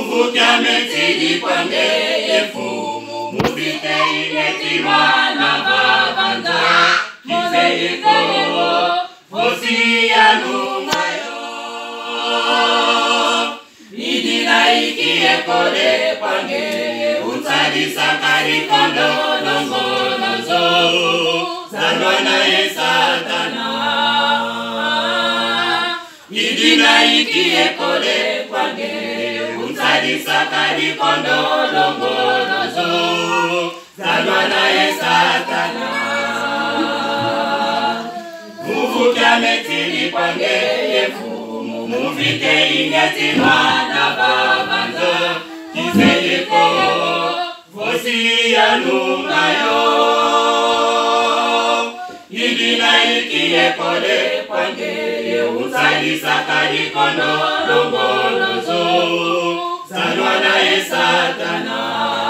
Muvukia metili kwange yefumu muvite inetimana babanza kizeyeko vosi ya nungayo idina ikie kole kwange utalisa karikondo longonozo zalwana ye satana idina ikie kole kwange utalisa karikondo longonozo zalwana ye satana muvukia metili kwange yefumu muvite ingetimana babanza kizeyeko vosi ya nungayo idina ikie kole kwange utalisa karikondo longonozo zalwana ye satana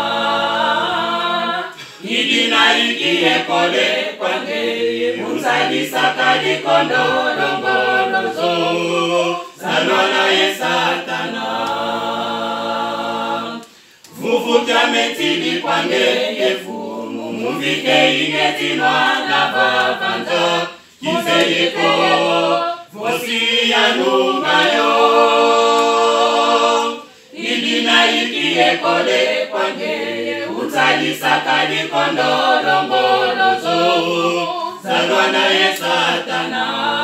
idina ikie kole kwange utalisa karikondo longonozo zalwana ye satana muvukia metili kwange yefumu muvike ingetimana babanza kizeyeko vosi ya nungayo idina ikie kole kwange utalisa karikondo longonozo zalwana ye satana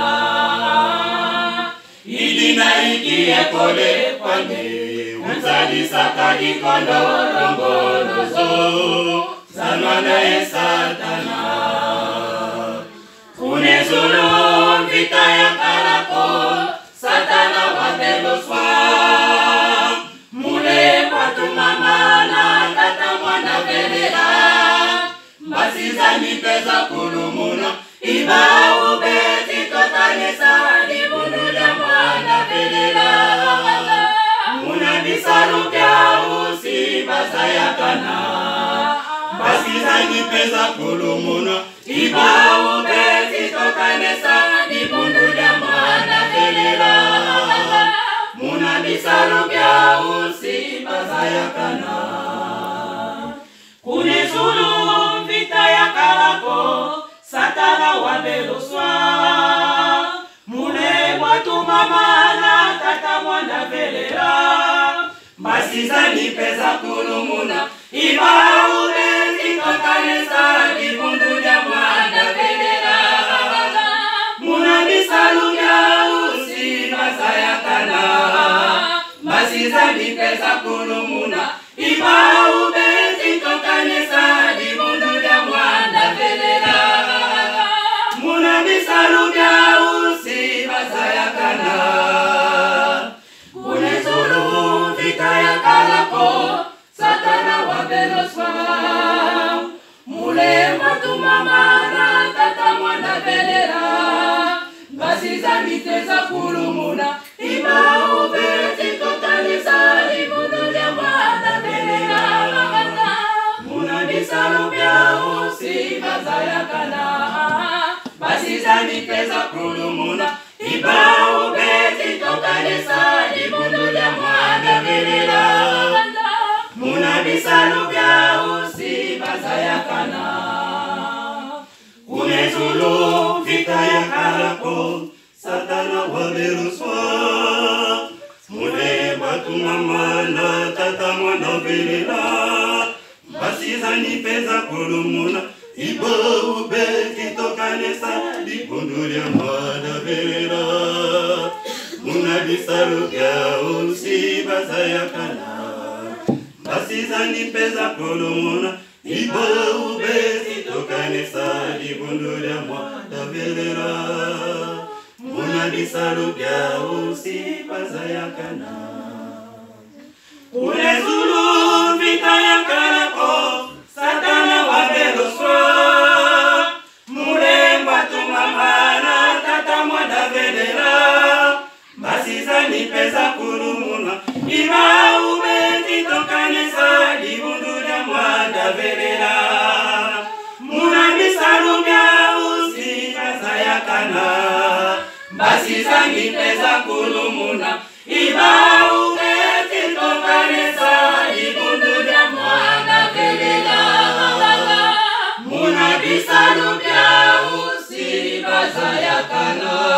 idina ikie kole kwange utalisa karikondo longonozo zalwana ye satana unezulu vita ya karako satana wabeloswa mule watu mama na tata mwana velela mbasiza nipeza kulumuna iba ubeti tokanesa libunula mwana velela muna bisarupya usibasa yakana mbasiza nipeza kulumuna iba ubeti tokanesa libunula mwana velela muna bisarupya usibasa yakana kunezulu vita ya karako satana wabeloswa mule watu mama na tata mwana velela mbasiza nipeza kulumuna iba ubeti tokanesa libundulia mwana velela muna bisalubya usibasa yakana mbasiza nipeza kulumuna iba ubeti tokanesa libundulia mwana velela muna bisalubya usibasa yakana kunezulu vita ya karako satana wabeloswa mule watu mama na tata mwana velela mbasiza nipeza kulumuna iba ubeti tokanesa libundulia mwana velela muna bisalubya usibasa yakana mbasiza nipeza kulumuna iba ubeti tokanesa libundulia mwana velela muna bisalubya usibasa yakana kunezulu vita ya karako satana wabeloswa mule watu mama na tata mwana velela mbasiza nipeza kulumuna iba ubeti tokanesa libundulia mwana velela muna bisalubya usibasa yakana mbasiza nipeza kulumuna iba ubeti tokanesa libundulia mwana velela muna bisalubya usibasa yakana kunezulu vita ya karako satana wabeloswa mule watu mama na tata mwana velela mbasiza nipeza kulumuna iba ubeti tokanesa libundulia mwana velela muna bisalubya usibasa yakana mbasiza nipeza kulumuna iba ubeti tokanesa bisalo bya usi baza ya kana